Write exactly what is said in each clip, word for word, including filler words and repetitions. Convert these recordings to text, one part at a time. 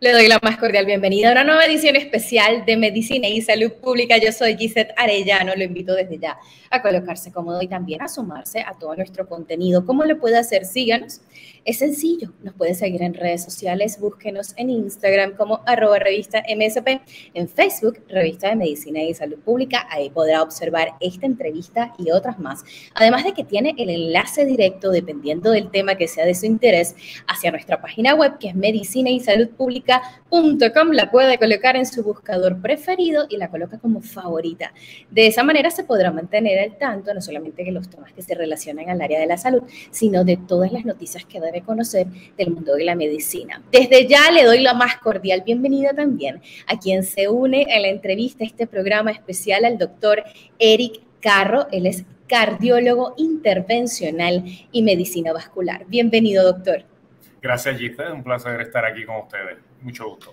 Le doy la más cordial bienvenida a una nueva edición especial de Medicina y Salud Pública. Yo soy Gisette Arellano, lo invito desde ya a colocarse cómodo y también a sumarse a todo nuestro contenido. ¿Cómo lo puede hacer? Síganos. Es sencillo, nos puede seguir en redes sociales, búsquenos en Instagram como arroba revista M S P, en Facebook, Revista de Medicina y Salud Pública. Ahí podrá observar esta entrevista y otras más. Además de que tiene el enlace directo, dependiendo del tema que sea de su interés, hacia nuestra página web, que es medicina y salud pública punto com. La puede colocar en su buscador preferido y la coloca como favorita. De esa manera se podrá mantener al tanto no solamente de los temas que se relacionan al área de la salud, sino de todas las noticias que debe conocer del mundo de la medicina. Desde ya le doy la más cordial bienvenida también a quien se une a la entrevista a este programa especial, al doctor Eric Carro. Él es cardiólogo intervencional y medicina vascular. Bienvenido, doctor. Gracias, Gisette. Un placer estar aquí con ustedes. Mucho gusto.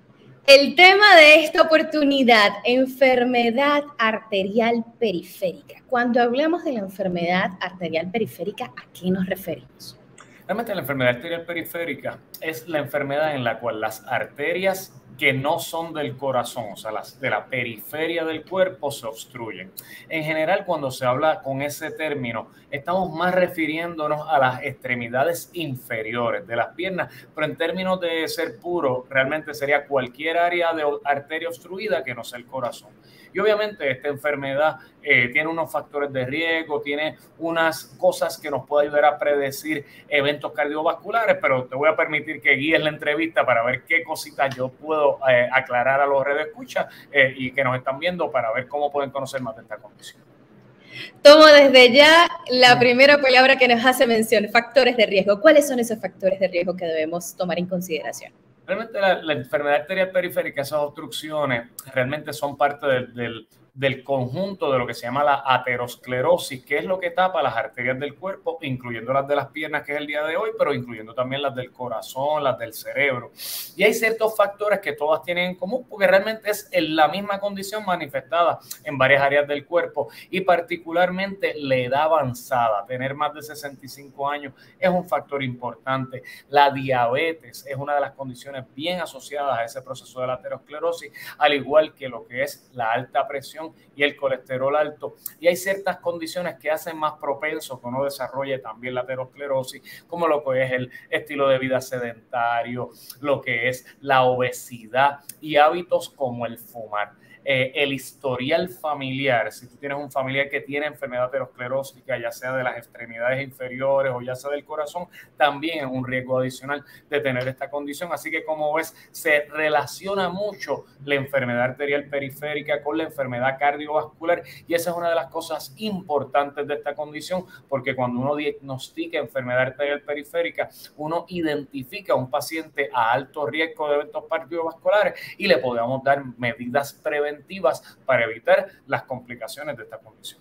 El tema de esta oportunidad, enfermedad arterial periférica. Cuando hablamos de la enfermedad arterial periférica, ¿a qué nos referimos? Realmente la enfermedad arterial periférica es la enfermedad en la cual las arterias que no son del corazón, o sea, las de la periferia del cuerpo, se obstruyen. En general, cuando se habla con ese término, estamos más refiriéndonos a las extremidades inferiores de las piernas, pero en términos de ser puro, realmente sería cualquier área de arteria obstruida que no sea el corazón. Y obviamente esta enfermedad eh, tiene unos factores de riesgo, tiene unas cosas que nos pueden ayudar a predecir eventos cardiovasculares, pero te voy a permitir que guíes la entrevista para ver qué cositas yo puedo eh, aclarar a los radioescuchas eh, y que nos están viendo para ver cómo pueden conocer más de esta condición. Tomo desde ya la primera palabra que nos hace mención, factores de riesgo. ¿Cuáles son esos factores de riesgo que debemos tomar en consideración? Realmente la, la enfermedad arterial periférica, esas obstrucciones, realmente son parte del, del, del conjunto de lo que se llama la aterosclerosis, que es lo que tapa las arterias del cuerpo, incluyendo las de las piernas, que es el día de hoy, pero incluyendo también las del corazón, las del cerebro. Y hay ciertos factores que todas tienen en común, porque realmente es la misma condición manifestada en varias áreas del cuerpo, y particularmente la edad avanzada. Tener más de sesenta y cinco años es un factor importante. La diabetes es una de las condiciones bien asociadas a ese proceso de la aterosclerosis, al igual que lo que es la alta presión y el colesterol alto. Y hay ciertas condiciones que hacen más propenso que uno desarrolle también la aterosclerosis, como lo que es el estilo de vida sedentario, lo que es la obesidad y hábitos como el fumar. Eh, el historial familiar, si tú tienes un familiar que tiene enfermedad aterosclerótica, ya sea de las extremidades inferiores o ya sea del corazón, también es un riesgo adicional de tener esta condición. Así que, como ves, se relaciona mucho la enfermedad arterial periférica con la enfermedad cardiovascular, y esa es una de las cosas importantes de esta condición, porque cuando uno diagnostica enfermedad arterial periférica, uno identifica a un paciente a alto riesgo de eventos cardiovasculares y le podemos dar medidas preventivas para evitar las complicaciones de esta condición.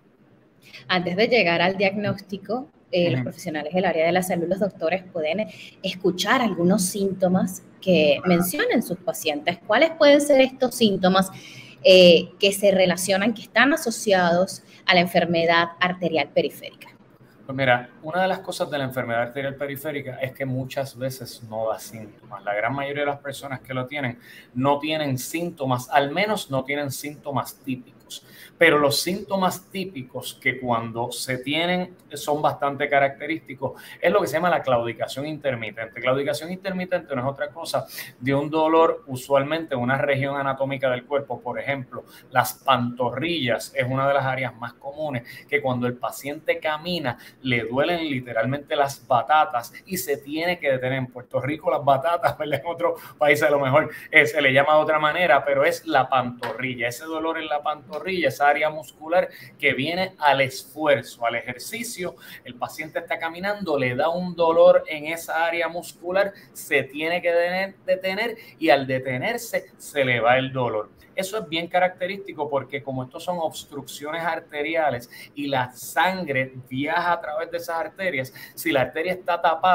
Antes de llegar al diagnóstico, eh, uh-huh. los profesionales del área de la salud, los doctores, pueden escuchar algunos síntomas que mencionan sus pacientes. ¿Cuáles pueden ser estos síntomas eh, que se relacionan, que están asociados a la enfermedad arterial periférica? Pues mira, una de las cosas de la enfermedad arterial periférica es que muchas veces no da síntomas. La gran mayoría de las personas que lo tienen no tienen síntomas, al menos no tienen síntomas típicos. Pero los síntomas típicos que cuando se tienen son bastante característicos es lo que se llama la claudicación intermitente. Claudicación intermitente no es otra cosa de un dolor usualmente en una región anatómica del cuerpo. Por ejemplo, las pantorrillas es una de las áreas más comunes, que cuando el paciente camina le duelen literalmente las batatas y se tiene que detener. En Puerto Rico las batatas, ¿verdad? En otros países a lo mejor eh, se le llama de otra manera, pero es la pantorrilla, ese dolor en la pantorrilla, esa área muscular que viene al esfuerzo, al ejercicio. El paciente está caminando, le da un dolor en esa área muscular, se tiene que detener, detener y al detenerse se le va el dolor. Eso es bien característico porque como estos son obstrucciones arteriales y la sangre viaja a través de esas arterias, si la arteria está tapada,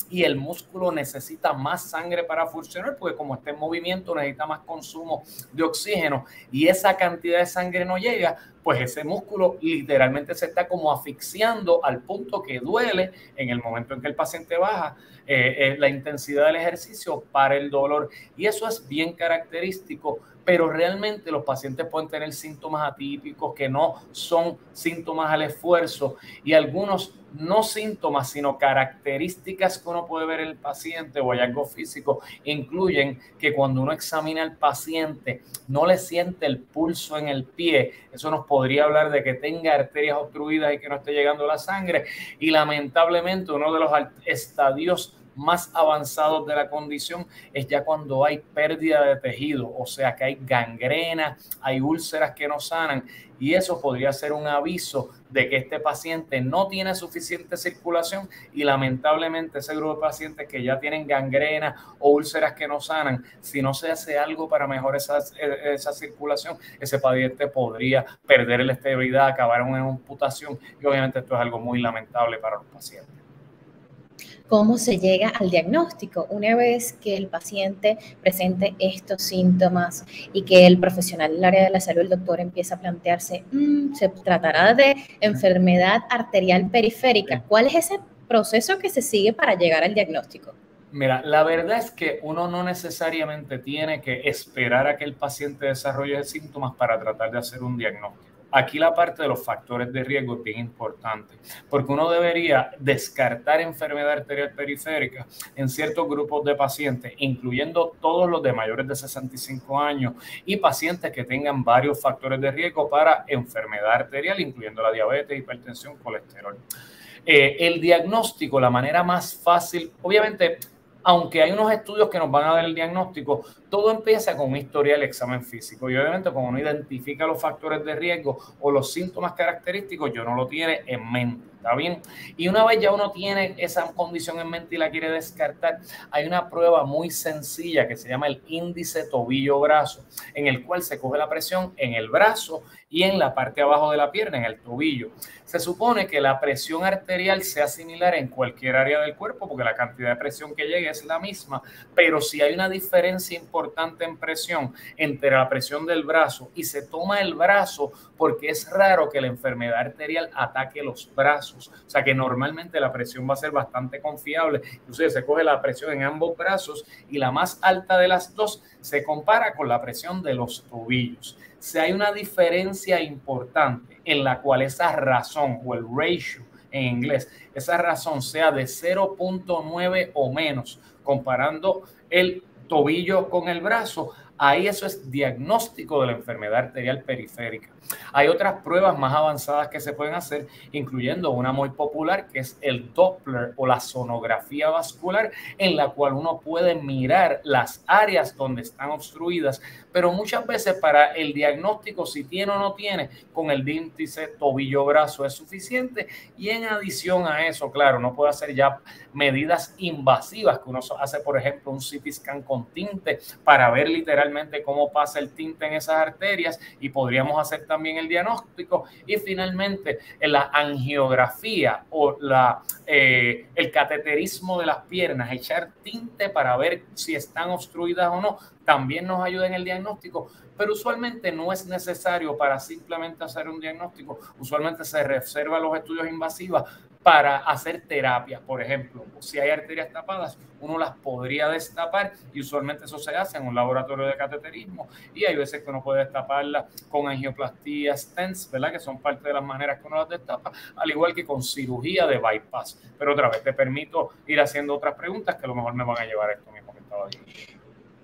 y el músculo necesita más sangre para funcionar, porque como está en movimiento necesita más consumo de oxígeno y esa cantidad de sangre no llega, pues ese músculo literalmente se está como asfixiando al punto que duele en el momento en que el paciente baja eh, eh, la intensidad del ejercicio para el dolor. Y eso es bien característico, pero realmente los pacientes pueden tener síntomas atípicos que no son síntomas al esfuerzo y algunos no síntomas, sino características que uno puede ver en el paciente o hallazgos físicos, incluyen que cuando uno examina al paciente no le siente el pulso en el pie. Eso nos podría hablar de que tenga arterias obstruidas y que no esté llegando la sangre. Y lamentablemente uno de los estadios más avanzados de la condición es ya cuando hay pérdida de tejido, o sea que hay gangrena, hay úlceras que no sanan, y eso podría ser un aviso de que este paciente no tiene suficiente circulación y lamentablemente ese grupo de pacientes que ya tienen gangrena o úlceras que no sanan, si no se hace algo para mejorar esa, esa circulación, ese paciente podría perder la estabilidad, acabar en una amputación y obviamente esto es algo muy lamentable para los pacientes. ¿Cómo se llega al diagnóstico? Una vez que el paciente presente estos síntomas y que el profesional del área de la salud, el doctor, empieza a plantearse, mmm, ¿se tratará de enfermedad arterial periférica? ¿Cuál es ese proceso que se sigue para llegar al diagnóstico? Mira, la verdad es que uno no necesariamente tiene que esperar a que el paciente desarrolle síntomas para tratar de hacer un diagnóstico. Aquí la parte de los factores de riesgo es bien importante, porque uno debería descartar enfermedad arterial periférica en ciertos grupos de pacientes, incluyendo todos los de mayores de sesenta y cinco años y pacientes que tengan varios factores de riesgo para enfermedad arterial, incluyendo la diabetes, hipertensión, colesterol. Eh, el diagnóstico, la manera más fácil, obviamente, aunque hay unos estudios que nos van a dar el diagnóstico, todo empieza con un historial, examen físico. Y obviamente cuando uno identifica los factores de riesgo o los síntomas característicos, yo no lo tiene en mente, ¿está bien? Y una vez ya uno tiene esa condición en mente y la quiere descartar, hay una prueba muy sencilla que se llama el índice tobillo-brazo, en el cual se coge la presión en el brazo y en la parte de abajo de la pierna, en el tobillo. Se supone que la presión arterial sea similar en cualquier área del cuerpo porque la cantidad de presión que llegue es la misma, pero si hay una diferencia importante en presión entre la presión del brazo y se toma el brazo porque es raro que la enfermedad arterial ataque los brazos, o sea que normalmente la presión va a ser bastante confiable. Entonces se coge la presión en ambos brazos y la más alta de las dos se compara con la presión de los tobillos. Si hay una diferencia importante en la cual esa razón o el ratio en inglés, esa razón sea de cero punto nueve o menos, comparando el tobillo con el brazo, ahí eso es diagnóstico de la enfermedad arterial periférica. Hay otras pruebas más avanzadas que se pueden hacer, incluyendo una muy popular que es el Doppler o la sonografía vascular, en la cual uno puede mirar las áreas donde están obstruidas, pero muchas veces para el diagnóstico, si tiene o no tiene, con el índice tobillo-brazo es suficiente. Y en adición a eso, claro, uno puede hacer ya medidas invasivas, que uno hace, por ejemplo, un C T scan con tinte para ver literalmente cómo pasa el tinte en esas arterias y podríamos hacer también el diagnóstico. Y finalmente, en la angiografía o la, eh, el cateterismo de las piernas, echar tinte para ver si están obstruidas o no, también nos ayuda en el diagnóstico, pero usualmente no es necesario para simplemente hacer un diagnóstico. Usualmente se reserva los estudios invasivos para hacer terapia. Por ejemplo, si hay arterias tapadas, uno las podría destapar y usualmente eso se hace en un laboratorio de cateterismo y hay veces que uno puede destaparla con angioplastia, stents, ¿verdad? Que son parte de las maneras que uno las destapa, al igual que con cirugía de bypass. Pero otra vez, te permito ir haciendo otras preguntas que a lo mejor me van a llevar a esto mismo que estaba diciendo.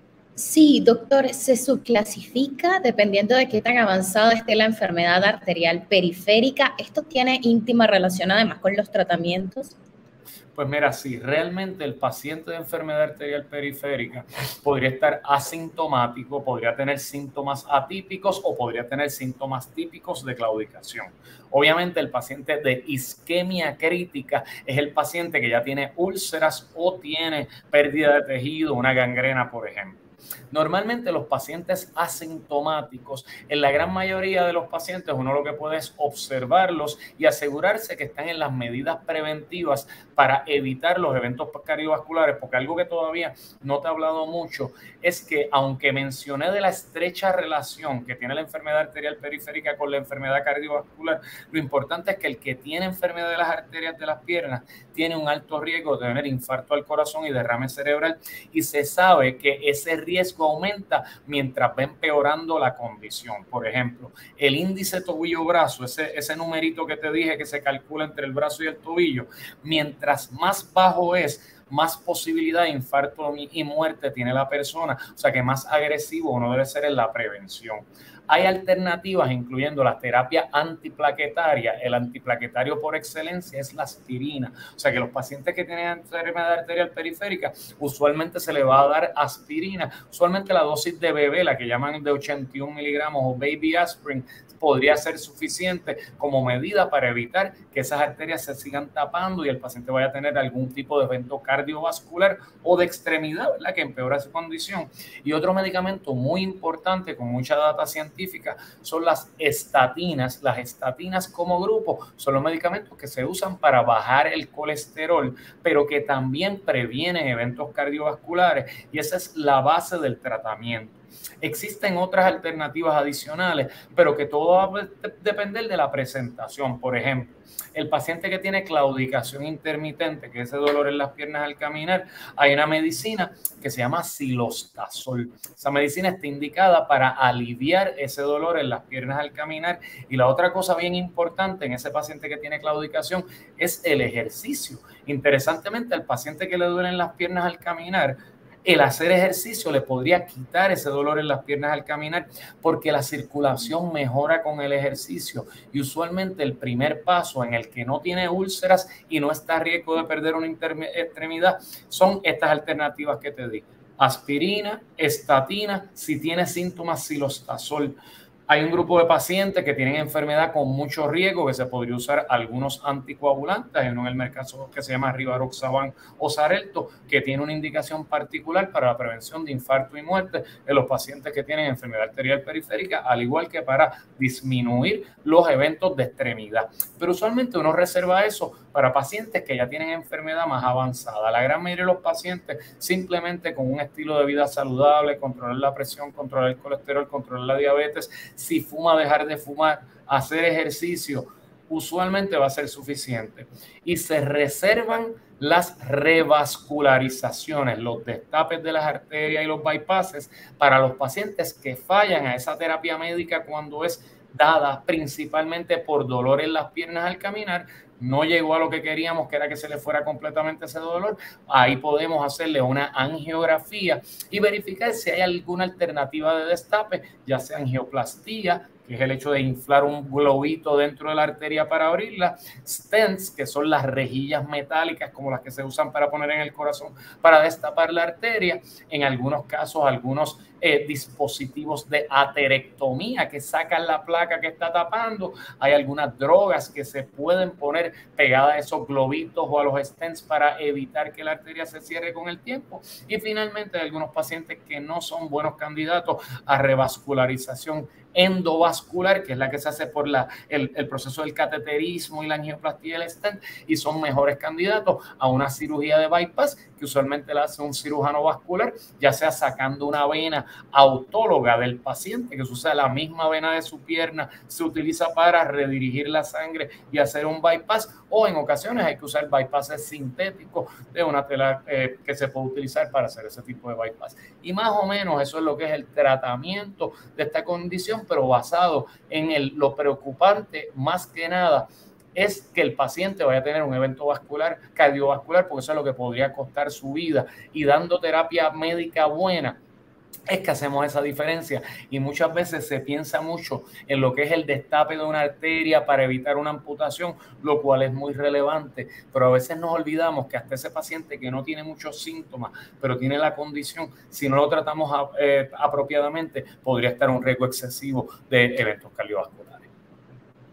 Sí, doctor, se subclasifica dependiendo de qué tan avanzada esté la enfermedad arterial periférica. ¿Esto tiene íntima relación además con los tratamientos? Pues mira, sí, realmente el paciente de enfermedad arterial periférica podría estar asintomático, podría tener síntomas atípicos o podría tener síntomas típicos de claudicación. Obviamente el paciente de isquemia crítica es el paciente que ya tiene úlceras o tiene pérdida de tejido, una gangrena, por ejemplo. Normalmente los pacientes asintomáticos, en la gran mayoría de los pacientes uno lo que puede es observarlos y asegurarse que están en las medidas preventivas para evitar los eventos cardiovasculares, porque algo que todavía no te he hablado mucho es que aunque mencioné de la estrecha relación que tiene la enfermedad arterial periférica con la enfermedad cardiovascular, lo importante es que el que tiene enfermedad de las arterias de las piernas tiene un alto riesgo de tener infarto al corazón y derrame cerebral, y se sabe que ese riesgo aumenta mientras va empeorando la condición. Por ejemplo, el índice tobillo-brazo, ese, ese numerito que te dije que se calcula entre el brazo y el tobillo, mientras más bajo es, más posibilidad de infarto y muerte tiene la persona. O sea que más agresivo uno debe ser en la prevención. Hay alternativas, incluyendo la terapia antiplaquetaria. El antiplaquetario por excelencia es la aspirina. O sea que los pacientes que tienen enfermedad arterial periférica, usualmente se le va a dar aspirina. Usualmente la dosis de bebé, la que llaman de ochenta y un miligramos o baby aspirin, podría ser suficiente como medida para evitar que esas arterias se sigan tapando y el paciente vaya a tener algún tipo de evento cardiovascular o de extremidad, ¿verdad?, que empeora su condición. Y otro medicamento muy importante con mucha data científica son las estatinas. Las estatinas como grupo son los medicamentos que se usan para bajar el colesterol, pero que también previenen eventos cardiovasculares, y esa es la base del tratamiento. Existen otras alternativas adicionales, pero que todo va a depender de la presentación. Por ejemplo, el paciente que tiene claudicación intermitente, que es ese dolor en las piernas al caminar, hay una medicina que se llama cilostazol. Esa medicina está indicada para aliviar ese dolor en las piernas al caminar. Y la otra cosa bien importante en ese paciente que tiene claudicación es el ejercicio. Interesantemente, al paciente que le duelen las piernas al caminar, el hacer ejercicio le podría quitar ese dolor en las piernas al caminar, porque la circulación mejora con el ejercicio. Y usualmente el primer paso en el que no tiene úlceras y no está a riesgo de perder una extremidad son estas alternativas que te di: aspirina, estatina, si tiene síntomas, cilostazol. Hay un grupo de pacientes que tienen enfermedad con mucho riesgo que se podría usar algunos anticoagulantes. Hay uno en el mercado que se llama Rivaroxaban o Xarelto, que tiene una indicación particular para la prevención de infarto y muerte en los pacientes que tienen enfermedad arterial periférica, al igual que para disminuir los eventos de extremidad. Pero usualmente uno reserva eso para pacientes que ya tienen enfermedad más avanzada. La gran mayoría de los pacientes, simplemente con un estilo de vida saludable, controlar la presión, controlar el colesterol, controlar la diabetes, si fuma, dejar de fumar, hacer ejercicio, usualmente va a ser suficiente. Y se reservan las revascularizaciones, los destapes de las arterias y los bypasses para los pacientes que fallan a esa terapia médica cuando es dada principalmente por dolor en las piernas al caminar. No llegó a lo que queríamos, que era que se le fuera completamente ese dolor. Ahí podemos hacerle una angiografía y verificar si hay alguna alternativa de destape, ya sea angioplastía, que es el hecho de inflar un globito dentro de la arteria para abrirla, stents, que son las rejillas metálicas como las que se usan para poner en el corazón para destapar la arteria, en algunos casos algunos eh, dispositivos de aterectomía que sacan la placa que está tapando, hay algunas drogas que se pueden poner pegadas a esos globitos o a los stents para evitar que la arteria se cierre con el tiempo, y finalmente hay algunos pacientes que no son buenos candidatos a revascularización endovascular, que es la que se hace por la, el, el proceso del cateterismo y la angioplastía y el stent, y son mejores candidatos a una cirugía de bypass que usualmente la hace un cirujano vascular, ya sea sacando una vena autóloga del paciente, que se usa la misma vena de su pierna, se utiliza para redirigir la sangre y hacer un bypass, o en ocasiones hay que usar bypasses sintéticos de una tela eh, que se puede utilizar para hacer ese tipo de bypass. Y más o menos eso es lo que es el tratamiento de esta condición, pero basado en el, lo preocupante más que nada es que el paciente vaya a tener un evento vascular, cardiovascular, porque eso es lo que podría costar su vida, y dando terapia médica buena es que hacemos esa diferencia. Y muchas veces se piensa mucho en lo que es el destape de una arteria para evitar una amputación, lo cual es muy relevante, pero a veces nos olvidamos que hasta ese paciente que no tiene muchos síntomas, pero tiene la condición, si no lo tratamos eh, apropiadamente, podría estar en un riesgo excesivo de eventos cardiovasculares.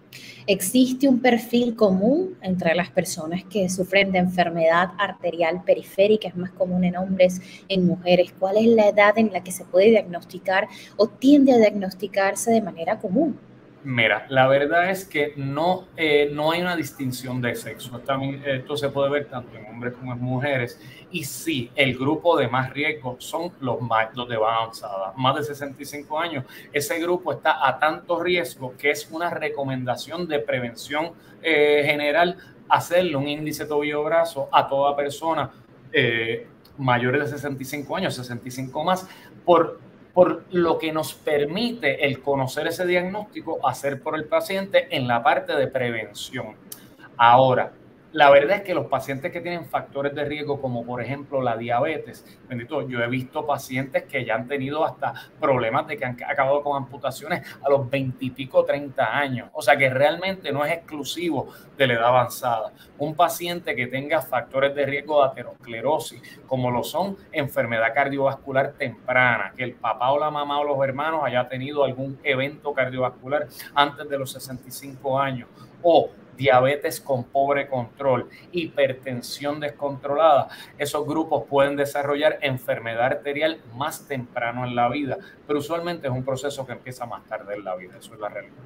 ¿Existe un perfil común entre las personas que sufren de enfermedad arterial periférica? ¿Es más común en hombres, en mujeres? ¿Cuál es la edad en la que se puede diagnosticar o tiende a diagnosticarse de manera común? Mira, la verdad es que no, eh, no hay una distinción de sexo. También, esto se puede ver tanto en hombres como en mujeres. Y sí, el grupo de más riesgo son los, más, los de edad avanzada, más de sesenta y cinco años. Ese grupo está a tanto riesgo que es una recomendación de prevención eh, general hacerle un índice tobillo-brazo a toda persona eh, mayores de sesenta y cinco años, sesenta y cinco más, por por lo que nos permite el conocer ese diagnóstico, hacer por el paciente en la parte de prevención. Ahora, la verdad es que los pacientes que tienen factores de riesgo, como por ejemplo la diabetes, bendito, yo he visto pacientes que ya han tenido hasta problemas de que han acabado con amputaciones a los veinte y pico, treinta años. O sea que realmente no es exclusivo de la edad avanzada. Un paciente que tenga factores de riesgo de aterosclerosis, como lo son enfermedad cardiovascular temprana, que el papá o la mamá o los hermanos haya tenido algún evento cardiovascular antes de los sesenta y cinco años, o diabetes con pobre control, hipertensión descontrolada, esos grupos pueden desarrollar enfermedad arterial más temprano en la vida, pero usualmente es un proceso que empieza más tarde en la vida, eso es la realidad.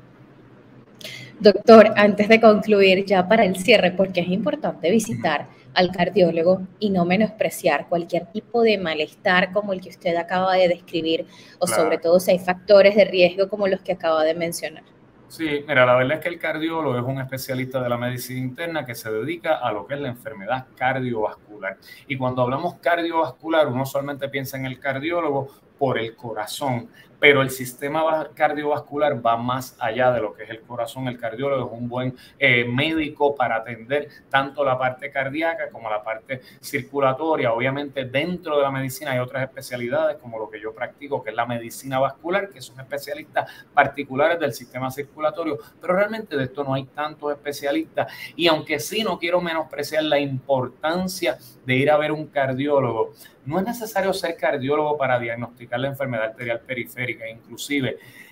Doctor, antes de concluir ya para el cierre, porque es importante visitar al cardiólogo y no menospreciar cualquier tipo de malestar como el que usted acaba de describir, o claro, sobre todo si hay factores de riesgo como los que acaba de mencionar. Sí, mira, la verdad es que el cardiólogo es un especialista de la medicina interna que se dedica a lo que es la enfermedad cardiovascular. Y cuando hablamos cardiovascular, uno solamente piensa en el cardiólogo por el corazón, pero el sistema cardiovascular va más allá de lo que es el corazón. El cardiólogo es un buen eh, médico para atender tanto la parte cardíaca como la parte circulatoria. Obviamente dentro de la medicina hay otras especialidades como lo que yo practico, que es la medicina vascular, que son especialistas particulares del sistema circulatorio, pero realmente de esto no hay tantos especialistas. Y aunque sí no quiero menospreciar la importancia de ir a ver un cardiólogo, no es necesario ser cardiólogo para diagnosticar la enfermedad arterial periférica. Inclusive,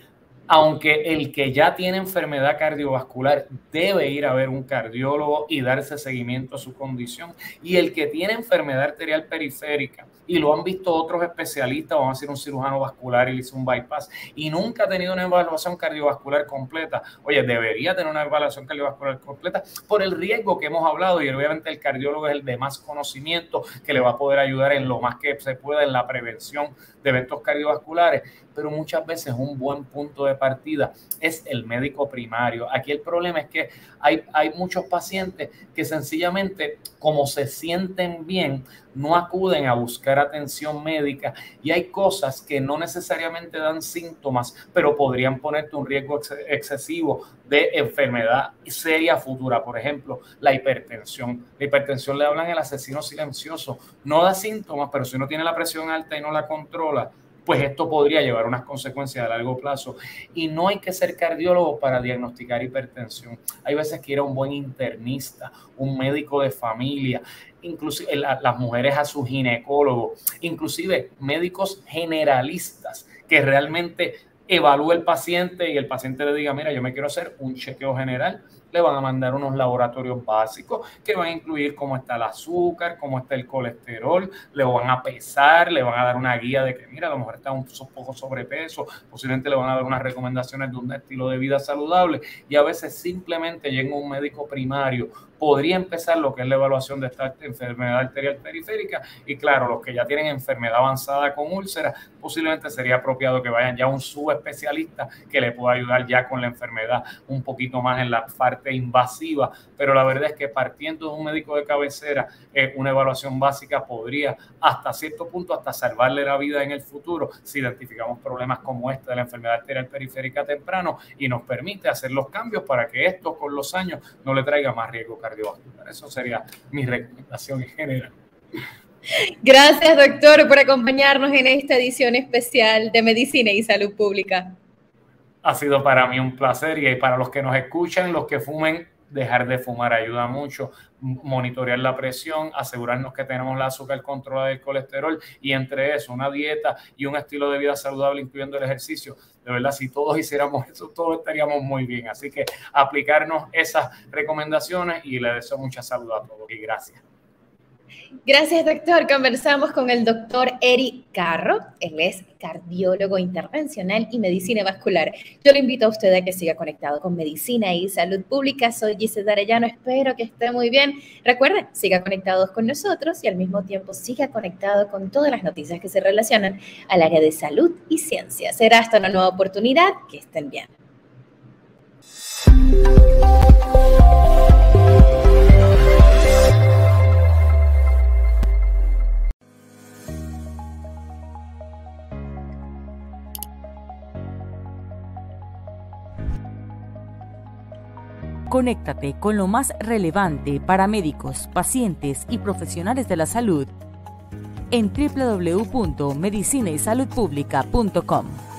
aunque el que ya tiene enfermedad cardiovascular debe ir a ver un cardiólogo y darse seguimiento a su condición, y el que tiene enfermedad arterial periférica y lo han visto otros especialistas, vamos a decir un cirujano vascular y le hizo un bypass y nunca ha tenido una evaluación cardiovascular completa, oye, debería tener una evaluación cardiovascular completa por el riesgo que hemos hablado, y obviamente el cardiólogo es el de más conocimiento que le va a poder ayudar en lo más que se pueda en la prevención de eventos cardiovasculares, pero muchas veces un buen punto de partida es el médico primario. Aquí el problema es que hay, hay muchos pacientes que sencillamente, como se sienten bien, no acuden a buscar atención médica, y hay cosas que no necesariamente dan síntomas, pero podrían ponerte un riesgo ex excesivo de enfermedad seria futura. Por ejemplo, la hipertensión. La hipertensión le hablan el asesino silencioso. No da síntomas, pero si uno tiene la presión alta y no la controla, pues esto podría llevar unas consecuencias a largo plazo. Y no hay que ser cardiólogo para diagnosticar hipertensión. Hay veces que ir a un buen internista, un médico de familia, inclusive la, las mujeres a su ginecólogo, inclusive médicos generalistas que realmente evalúe el paciente y el paciente le diga, mira, yo me quiero hacer un chequeo general. Le van a mandar unos laboratorios básicos que van a incluir cómo está el azúcar, cómo está el colesterol, le van a pesar, le van a dar una guía de que, mira, a lo mejor está un poco sobrepeso, posiblemente le van a dar unas recomendaciones de un estilo de vida saludable, y a veces simplemente llega un médico primario, podría empezar lo que es la evaluación de esta enfermedad arterial periférica, y claro, los que ya tienen enfermedad avanzada con úlceras, posiblemente sería apropiado que vayan ya a un subespecialista que le pueda ayudar ya con la enfermedad un poquito más en la parte invasiva, pero la verdad es que partiendo de un médico de cabecera, eh, una evaluación básica podría hasta cierto punto hasta salvarle la vida en el futuro si identificamos problemas como este de la enfermedad arterial periférica temprano, y nos permite hacer los cambios para que esto con los años no le traiga más riesgo cardiovascular. Eso sería mi recomendación en general. Gracias, doctor, por acompañarnos en esta edición especial de Medicina y Salud Pública. Ha sido para mí un placer, y para los que nos escuchan, los que fumen dejar de fumar ayuda mucho, monitorear la presión, asegurarnos que tenemos el azúcar controlada del colesterol y entre eso una dieta y un estilo de vida saludable incluyendo el ejercicio. De verdad, si todos hiciéramos eso, todos estaríamos muy bien. Así que aplicarnos esas recomendaciones y le deseo mucha salud a todos y gracias. Gracias, doctor. Conversamos con el doctor Eric Carro. Él es cardiólogo intervencional y medicina vascular. Yo le invito a usted a que siga conectado con Medicina y Salud Pública. Soy Gisette Arellano. Espero que esté muy bien. Recuerden, siga conectados con nosotros y al mismo tiempo siga conectado con todas las noticias que se relacionan al área de salud y ciencia. Será hasta una nueva oportunidad. Que estén bien. Conéctate con lo más relevante para médicos, pacientes y profesionales de la salud en doble u doble u doble u punto medicina y salud pública punto com.